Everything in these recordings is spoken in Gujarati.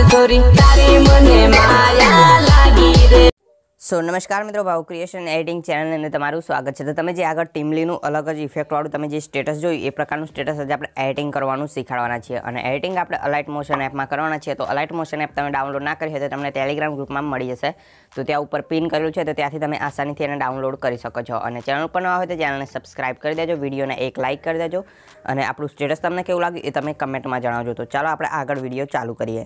छोरी तारी मने माया लागी रे। सो नमस्कार मित्रों, भाव क्रिएशन एडिटिंग चैनल ने तमारू स्वागत है। तो તમે જે આગળ ટીમલીનું અલગ જ ઇફેક્ટ વાળું તમે જે સ્ટેટસ જોયું એ પ્રકારનું સ્ટેટસ જ આપણે એડિટિંગ કરવાનું શીખવાડવાના છીએ અને એડિટિંગ આપણે અલાઇટ મોશન એપમાં કરવાના છીએ। તો અલાઇટ મોશન એપ તમે ડાઉનલોડ ના કરી હોય તો તમને ટેલિગ્રામ ગ્રુપમાં મળી જશે। તો ત્યાં ઉપર પિન કરેલું છે, તો ત્યાંથી તમે આસાનીથી એને ડાઉનલોડ કરી શકો છો અને ચેનલ ઉપર નવા હોય તો ચેનલને સબસ્ક્રાઇબ કરી દેજો, વિડીયોને એક લાઇક કરી દેજો અને આપણું સ્ટેટસ તમને કેવું લાગ્યું એ તમે કમેન્ટમાં જણાવજો। તો ચાલો આપણે આગળ વિડીયો ચાલુ કરીએ।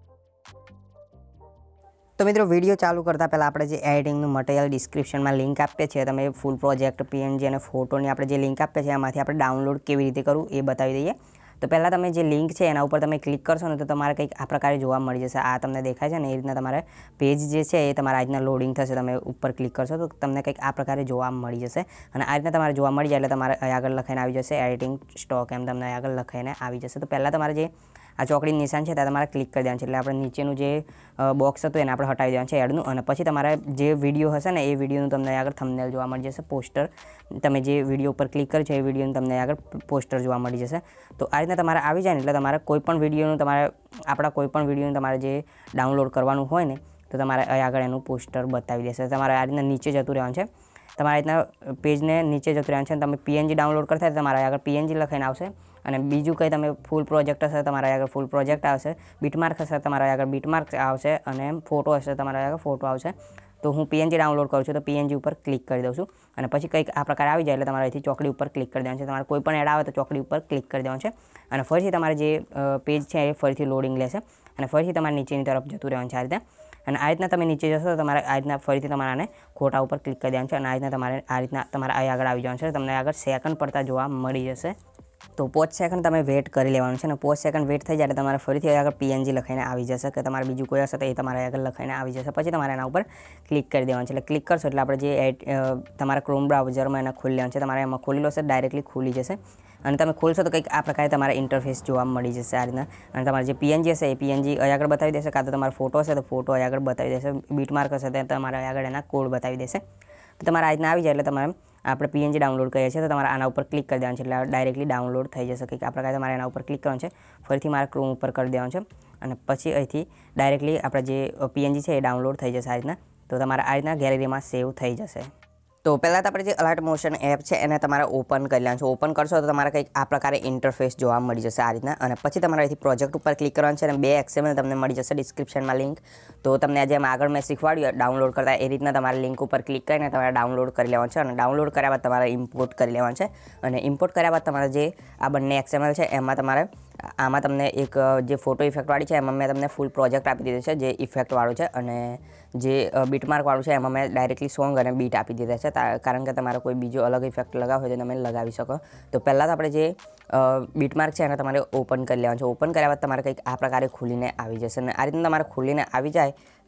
तो मित्रों वीडियो चालू करता पहला आपणे जे एडिटिंग मटेरियल डिस्क्रिप्शन में लिंक आपे छे, तमे फूल प्रोजेक्ट पीएनजी और फोटोनी आपणे जे लिंक आपे छे एमांथी आपणे डाउनलॉड केवी रीते करवुं ए बतावी दईए। तो पहला तमे जे लिंक छे एना उपर तमे क्लिक करशो ने तो तमारे कंईक आ प्रकारे जोवा मळी जशे। आ तमने देखाय छे ने ए रीतना तमारे पेज जे छे ए तमारा आ रीतना लोडिंग थशे। तमे उपर क्लिक करशो तो तमने कंईक आ प्रकारे जोवा मळी जशे अने आ रीतना तमारे जोवा मळी जाय एटले तमारे आगळ लखाईने आवी जशे एडिटिंग स्टॉक एम तमने आगळ लखाईने आवी जशे। तो पहला तमारे जे आ चौकड़ी निशान है तमारे क्लिक कर देवानुं छे एटले आपणे नीचेनुं जे बॉक्स हतुं एने आपणे हटावी देवानुं छे एडनुं अने पछी तमारे जे विडियो हशे ने ए विडियोनुं तमने आगळ थंबनेल जोवा मळी जशे। पोस्टर तमे जे विडियो पर क्लिक कर्यो छे ए विडियोनुं तमने आगळ पोस्टर जोवा मळी जशे। तो आ रीतना तमारे आवी जाय ने एटले तमारे कोईपण विडियोनुं तमारे आपणा कोईपण विडियोनुं तमारे जे डाउनलॉड करवानुं होय ने तो तमारे आगळ एनुं पोस्टर बतावी देशे। तमारे आ रीतना नीचे जतुं रहेवानुं छे, तमारे रीतना पेजने नीचे जतुं रहेवानुं छे। तमे पीएनजी डाउनलॉड करता तो तमारे आगळ पीएनजी लखाईने आवशे અને બીજું કંઈ તમે ફૂલ પ્રોજેક્ટ હશે તમારા આગળ ફૂલ પ્રોજેક્ટ આવશે, બીટમાર્ક હશે તમારા આગળ બીટમાર્ક આવશે અને ફોટો હશે તમારા આગળ ફોટો આવશે। તો હું પીએનજી ડાઉનલોડ કરું છું તો પીએનજી ઉપર ક્લિક કરી દઉં છું અને પછી કંઈક આ પ્રકાર આવી જાય એટલે તમારે અહીંથી ચોકડી ઉપર ક્લિક કરી દેવાનું છે। તમારે કોઈ પણ એડ આવે તો ચોકડી ઉપર ક્લિક કરી દેવાનું છે અને ફરીથી તમારે જે પેજ છે એ ફરીથી લોડિંગ લેશે અને ફરીથી તમારે નીચેની તરફ જતું રહેવાનું છે આ રીતે। અને આ રીતના તમે નીચે જશો તો તમારે આ રીતના ફરીથી તમારે આને ખોટા ઉપર ક્લિક કરી દેવાનું છે અને આ રીતના તમારે આ રીતના તમારે આ આગળ આવી જવાનું છે। તમને આગળ સેકન્ડ પડતા જોવા મળી જશે। तो 5 सेकंड तमे वेट कर लेवानुं छे ने 5 सेकंड वेट थई जाय એટલે તમારે ફરીથી આગળ પીએનજી લખાઈને આવી જશે કે તમારે બીજું કોઈ હશે તો એ તમારે આગળ લખાઈને આવી જશે। પછી તમારે એના ઉપર ક્લિક કરી દેવાનું છે। એટલે ક્લિક કરશો એટલે આપણે જે તમારા ક્રોમ બ્રાઉઝરમાં એને ખોલી લેવાનું છે। તમારે એમાં ખોલેલો હશે ડાયરેક્ટલી ખુલી જશે અને તમે ખોલશો તો કંઈક આ પ્રકારે તમારા ઇન્ટરફેસ જોવા મળી જશે આ રીતના। અને તમારે જે પીએનજી હશે એ પીએનજી આગળ બતાવી દેશે, કાં તો તમારો ફોટો હશે તો ફોટો આગળ બતાવી દેશે, બીટમાર્ક હશે તો તમારે આગળ એના કોડ બતાવી દેશે। તો તમારે આ રીતના આવી જાય એટલે તમારે આપણે પીએનજી डाउनलॉड કરીએ છીએ તો તમારે આના ઉપર ક્લિક કરી દેવાનું છે એટલે ડાયરેક્ટલી ડાઉનલોડ થઈ જશે। કે આ પ્રકારે તમારે એના ઉપર ક્લિક કરવાનું છે, ફરીથી મારે ક્રોમ ઉપર કરી દેવાનું છે અને પછી અહીંથી ડાયરેક્ટલી આપણે જે પીએનજી છે એ ડાઉનલોડ થઈ જશે આ રીતના। તો તમારે આ રીતના ગેલેરીમાં સેવ થઈ જશે। तो पहला तो अपने अलर्ट मोशन एप है एने तमारे ओपन कर लेवानुं छे। ओपन करशो तो तमारे कंईक आ प्रकारे इंटरफेस जोवा मळी जशे आ रीतना अने पछी तमारे અહીંથી प्रोजेक्ट पर क्लिक करवानुं छे अने 2 XML तमने मळी जशे डिस्क्रिप्शन में लिंक। तो तमने आज आगळ मैं शीखवाड्युं डाउनलॉड करता ए रीतना तमारे लिंक पर क्लिक करीने तमारे डाउनलॉड करी लेवानुं छे अने डाउनलॉड कर्या बाद तमारे इम्पोर्ट करी लेवानुं छे अने इम्पोर्ट कर्या बाद तमारे जे आ बंने XML छे एमां तमारे आमां तमने एक जे फोटो इफेक्टवाળી છે એમાં મેં તમને ફૂલ પ્રોજેક્ટ આપી દીધો છે જે ઇફેક્ટવાળું છે અને જે બીટમાર્કવાળું છે એમાં મેં ડાયરેક્ટલી સોંગ અને બીટ આપી દીધા છે કારણ કે તમારે કોઈ બીજો અલગ ઇફેક્ટ લગાવવો હોય તો તમે લગાવી શકો। તો પહેલાં તો આપણે જે બીટમાર્ક છે એને તમારે ઓપન કરી લેવાનું છે। ઓપન કર્યા બાદ તમારે કંઈક આ પ્રકારે ખુલીને આવી જશે અને આ રીતના તમારે ખુલીને આવી જાય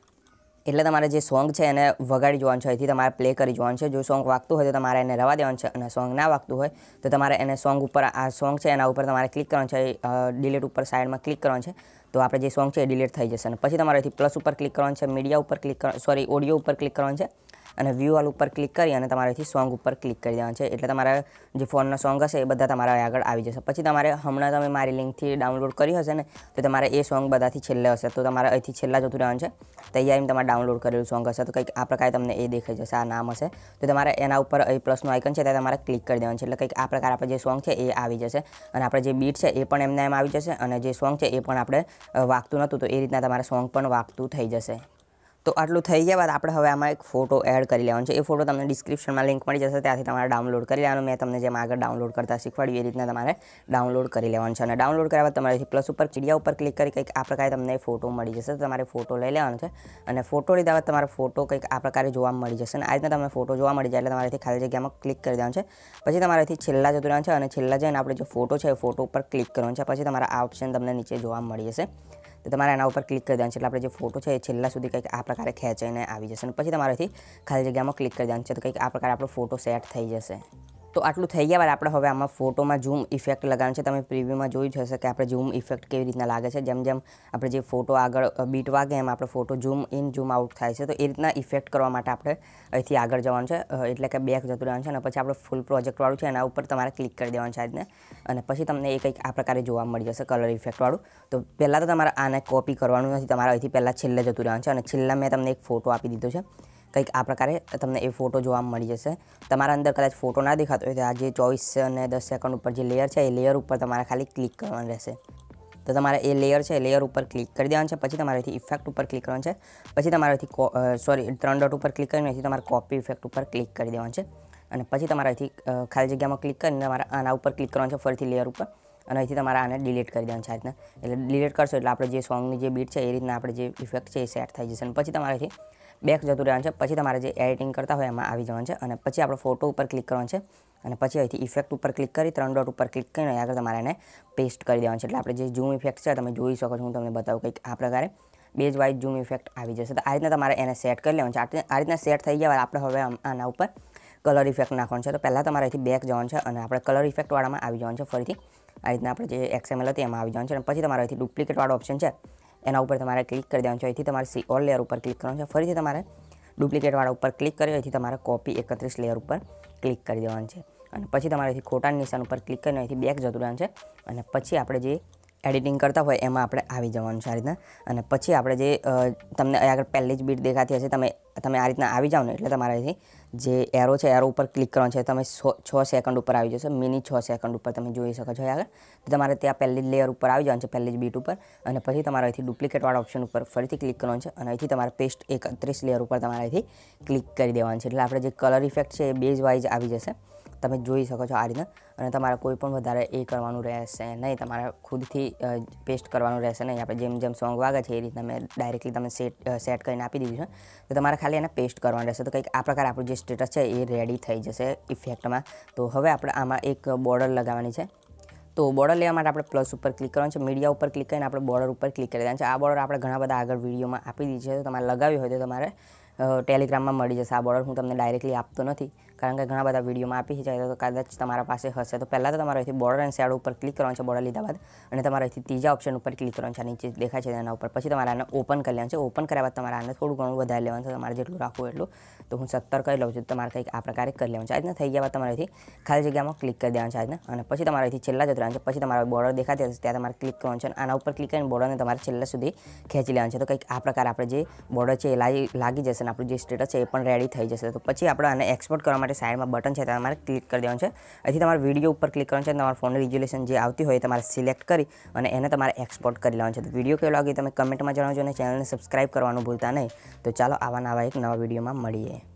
એટલે તમારે જે સોંગ છે એને વગાડી જોવાનું છે, અહીંથી તમારે પ્લે કરી જોવાનું છે। જો સોંગ વાગતું હોય તો તમારે એને રવા દેવાનું છે અને સોંગ ના વાગતું હોય તો તમારે એને સોંગ ઉપર આ સોંગ છે એના ઉપર તમારે ક્લિક કરવાનું છે, ડિલીટ ઉપર સાઈડમાં ક્લિક કરવાનું છે તો આપણે જે સોંગ છે એ ડિલીટ થઈ જશે અને પછી તમારે અહીંથી પ્લસ ઉપર ક્લિક કરવાનું છે, મીડિયા ઉપર ક્લિક ઓડિયો ઉપર ક્લિક કરવાનું છે અને વ્યૂ વાલ ઉપર ક્લિક કરી અને તમારે અહીંથી સોંગ ઉપર ક્લિક કરી દેવાનું છે એટલે તમારા જે ફોનના સોંગ હશે એ બધા તમારા આગળ આવી જશે। પછી તમારે હમણાં તમે મારી લિંકથી ડાઉનલોડ કરી હશે ને તો તમારે એ સોંગ બધાથી છેલ્લે હશે તો તમારે અહીંથી છેલ્લા જતું રહેવાનું છે। તૈયારીમાં તમારે ડાઉનલોડ કરેલું સોંગ હશે તો કંઈક આ પ્રકારે તમને એ દેખાઈ જશે, આ નામ હશે તો તમારે એના ઉપર અહીં પ્લસનું આઇકન છે ત્યાં તમારે ક્લિક કરી દેવાનું છે એટલે કંઈક આ પ્રકારે આપણે જે સોંગ છે એ આવી જશે અને આપણે જે બીટ છે એ પણ એમને એમ આવી જશે અને જે સોંગ છે એ પણ આપણે વાગતું નહોતું તો એ રીતના તમારે સોંગ પણ વાગતું થઈ જશે। तो आटलू थई गया बाद आपणे हवे आमां एक फोटो एड करी लेवानो छे। ए फोटो तमने डिस्क्रिप्शन में लिंक मळी जशे त्याथी तमारे डाउनलॉड करी लेवानो। मैं तमने जेम आगळ डाउनलॉड करता शीखवाड्युं ए रीतना तमारे डाउनलॉड करी लेवानो छे अने डाउनलॉड कर्या बाद तमारे प्लस उपर चिड़िया उपर क्लिक करी कंईक आ प्रकारे तमने फोटो मळी जशे। तो तमारे फोटो लई लेवानो छे अने फोटो लीधा बाद तमारे फोटो कंईक आ प्रकारे जोवा मळी जशे अने आ रीतना तमने फोटो जोवा मळी जाय એટલે તમારે ખાલી જગ્યામાં ક્લિક કરી દેવાનું છે। પછી તમારેથી છેલ્લા જતું રહેવાનું છે અને છેલ્લા જઈને આપણે જે ફોટો છે એ ફોટો ઉપર ક્લિક કરવાનું છે। પછી તમારા આ ઓપ્શન તમને નીચે જોવા મળી જશે તો તમારે એના ઉપર ક્લિક કરી દેવાનું છે એટલે આપણે જે ફોટો છે એ છેલ્લા સુધી કંઈક આ પ્રકારે ખેંચાઈને આવી જશે અને પછી તમારેથી ખાલી જગ્યામાં ક્લિક કરી દેવાનું છે તો કંઈક આ પ્રકારે આપણો ફોટો સેટ થઈ જશે। તો આટલું થઈ ગયા બાદ આપણે હવે આમાં ફોટોમાં ઝૂમ ઇફેક્ટ લગાવવાનું છે. તમે પ્રિવ્યૂમાં જોયું જ હશે કે આપણે ઝૂમ ઇફેક્ટ કેવી રીતના લાગે છે. જેમ જેમ આપણે જે ફોટો આગળ બીટ વાગે એમ આપણે photo zoom in zoom out થાય છે. તો એ રીતના ઇફેક્ટ કરવા માટે આપણે અહીંથી આગળ જવાનું છે, એટલે કે બેક જતું રહેવાનું છે. અને પછી આપણે ફૂલ પ્રોજેક્ટવાળું છે એના ઉપર તમારે ક્લિક કરી દેવાનું છે આ રીતને, અને પછી તમને એ કંઈક આ પ્રકારે જોવા મળી જશે કલર ઇફેક્ટવાળું. તો પહેલાં તો તમારે આને કોપી કરવાનું નથી, તમારે અહીંથી પહેલાં છેલ્લે જતું રહેવાનું છે. અને છેલ્લા મેં તમને એક ફોટો આપી દીધો છે, કંઈક આ પ્રકારે તમને એ ફોટો જોવા મળી જશે. તમારા અંદર કદાચ ફોટો ના દેખાતો હોય તો આ જે 24 અને 10 સેકન્ડ ઉપર જે લેયર છે એ લેયર ઉપર તમારે ખાલી ક્લિક કરવાનું રહેશે. તો તમારે એ લેયર છે એ લેયર ઉપર ક્લિક કરી દેવાનું છે. પછી તમારે અહીંથી ઇફેક્ટ ઉપર ક્લિક કરવાનું છે. પછી તમારે અહીંથી 3 ડોટ ઉપર ક્લિક કરીને અહીંથી તમારે કોપી ઇફેક્ટ ઉપર ક્લિક કરી દેવાનું છે. અને પછી તમારે અહીંથી ખાલી જગ્યામાં ક્લિક કરીને તમારે આના ઉપર ક્લિક કરવાનું છે ફરીથી લેયર ઉપર, અને અહીંથી તમારે આને ડિલીટ કરી દેવાનું છે આ રીતના. એટલે ડિલીટ કરશો એટલે આપણે જે સોંગની જે બીટ છે એ રીતના આપણે જે ઇફેક્ટ છે એ સેટ થઈ જશે. અને પછી તમારેથી બેક જતું રહેવાનું છે. પછી તમારે જે એડિટિંગ કરતા હોય એમાં આવી જવાનું છે, અને પછી આપણે ફોટો ઉપર ક્લિક કરવાનું છે. અને પછી અહીંથી ઇફેક્ટ ઉપર ક્લિક કરી 3 ડોટ ઉપર ક્લિક કરીને આગળ તમારે એને પેસ્ટ કરી દેવાનું છે. એટલે આપણે જે ઝૂમ ઇફેક્ટ છે તમે જોઈ શકો છો, હું તમને બતાવું કંઈક આ પ્રકારે બેઝ વાઇઝ ઝૂમ ઇફેક્ટ આવી જશે. તો આ રીતના તમારે એને સેટ કરી લેવાનું છે. આ રીતના સેટ થઈ ગયા આપણે હવે આના ઉપર કલર ઇફેક્ટ નાખવાનું છે. તો પહેલાં તમારે અહીંથી બેક જવાનું છે અને આપણે કલર ઇફેક્ટવાળામાં આવી જવાનું છે. ફરીથી આ રીતના આપણે જે XML હતી એમાં આવી જવાનું છે. અને પછી તમારે અહીંથી ડુપ્લિકેટવાળો ઓપ્શન છે એના ઉપર તમારે ક્લિક કરી દેવાનું છે. અહીંથી તમારે સી ઓલ લેયર ઉપર ક્લિક કરવાનું છે. ફરીથી તમારે ડુપ્લિકેટવાળા ઉપર ક્લિક કરી અહીંથી તમારે કોપી 31 લેયર ઉપર ક્લિક કરી દેવાનું છે. અને પછી તમારે અહીંથી ખોટાના નિશાન ઉપર ક્લિક કરીને અહીંથી બેક જતું રહેવાનું છે. અને પછી આપણે જે એડિટિંગ કરતા હોય એમાં આપણે આવી જવાનું છે આ રીતના. અને પછી આપણે જે તમને આગળ પહેલી જ બીટ દેખાતી હશે, તમે આ રીતના આવી જાઓ ને એટલે તમારે અહીંથી જે એરો છે એરો ઉપર ક્લિક કરવાનું છે. તમે 6 સેકન્ડ ઉપર આવી જશો, મિની 6 સેકન્ડ ઉપર તમે જોઈ શકો છો આગળ. તો તમારે ત્યાં પહેલી જ લેયર ઉપર આવી જવાનું છે, પહેલી જ બીટ ઉપર. અને પછી તમારે અહીંથી ડુપ્લિકેટવાળા ઓપ્શન ઉપર ફરીથી ક્લિક કરવાનું છે. અને અહીંથી તમારે પેસ્ટ 31 લેયર ઉપર તમારે અહીંથી ક્લિક કરી દેવાનું છે. એટલે આપણે જે કલર ઇફેક્ટ છે એ બેઝ વાઇઝ આવી જશે, તમે જોઈ શકો છો આ રીતના. અને તમારે કોઈ પણ વધારે એ કરવાનું રહેશે નહીં, તમારે ખુદથી પેસ્ટ કરવાનું રહેશે નહીં. આપણે જેમ જેમ સોંગ વાગે છે એ રીતના મેં ડાયરેક્ટલી તમે સેટ કરીને આપી દીધું છે. તો તમારે ખાલી એને પેસ્ટ કરવાનું રહેશે. તો કંઈક આ પ્રકારે આપણું જે સ્ટેટસ છે એ રેડી થઈ જશે ઇફેક્ટમાં. તો હવે આપણે આમાં એક બોર્ડર લગાવવાની છે. તો બોર્ડર લેવા માટે આપણે પ્લસ ઉપર ક્લિક કરવાનું છે. મીડિયા ઉપર ક્લિક કરીને આપણે બોર્ડર ઉપર ક્લિક કરી દેવાનું છે. આ બોર્ડર આપણે ઘણા બધા આગળ વિડીયોમાં આપી દીધી છે. તો તમારે લગાવી હોય તો તમારે ટેલિગ્રામમાં મળી જશે. આ બોર્ડર હું તમને ડાયરેક્ટલી આપતો નથી, કારણ કે ઘણા બધા વિડીયોમાં આપી જાય તો કદાચ તમારા પાસે હશે. તો પહેલાં તો તમારે અહીંથી બોર્ડર એન્ડ શેડો ઉપર ક્લિક કરવાનું છે બોર્ડર લીધા બાદ. અને તમારે અહીંથી ત્રીજા ઓપ્શન ઉપર ક્લિક કરવાનું છે, નીચે દેખાય છે એના ઉપર. પછી તમારે આને ઓપન કરી લેવાનું છે. ઓપન કર્યા બાદ તમારે આને થોડું ઘણું વધારે લેવાનું છે, તમારે જેટલું રાખવું એટલું. તો હું 17 કરી લઉં છું. તમારે કંઈક આ પ્રકારે કરી લેવાનું છે. આ રીતના થઈ ગયા બાદ તમારે અહીંથી ખાલી જગ્યામાં ક્લિક કરી દેવાનું છે આ રીતના. અને પછી તમારે અહીંથી છેલ્લા જતું રહેવાનું છે. પછી તમારે બોર્ડર દેખાતી હશે ત્યાં તમારે ક્લિક કરવાનું છે. આના ઉપર ક્લિક કરીને બોર્ડરને તમારે છેલ્લા સુધી ખેંચી લેવાનું છે. તો કંઈક આ પ્રકારે આપણે જે બોર્ડર છે એ લાગી જશે અને આપણું જે સ્ટેટસ છે એ પણ રેડી થઈ જશે. તો પછી આપણે આને એક્સપોર્ટ કરવા માટે સાઈડમાં બટન છે ત્યાં તમારે ક્લિક કરી દેવાનું છે. અહીંથી તમારે વિડીયો ઉપર ક્લિક કરવાનું છે. તમારા ફોનની રિઝોલ્યુશન જે આવતી હોય એ તમારે સિલેક્ટ કરી અને એને તમારે એક્સપોર્ટ કરી લેવાનું છે. તો વિડીયો કેવો લાગ્યો તમે કમેન્ટમાં જણાવજો અને ચેનલને સબસ્ક્રાઈબ કરવાનું ભૂલતા નહીં. તો ચાલો આવા નવા એક નવા વિડીયોમાં મળીએ.